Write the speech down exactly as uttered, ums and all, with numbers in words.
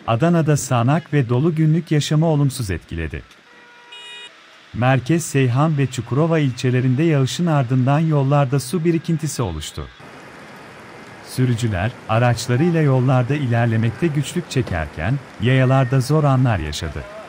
Adana'da sağanak ve dolu günlük yaşamı olumsuz etkiledi. Merkez Seyhan ve Çukurova ilçelerinde yağışın ardından yollarda su birikintisi oluştu. Sürücüler, araçlarıyla yollarda ilerlemekte güçlük çekerken, yayalarda zor anlar yaşadı.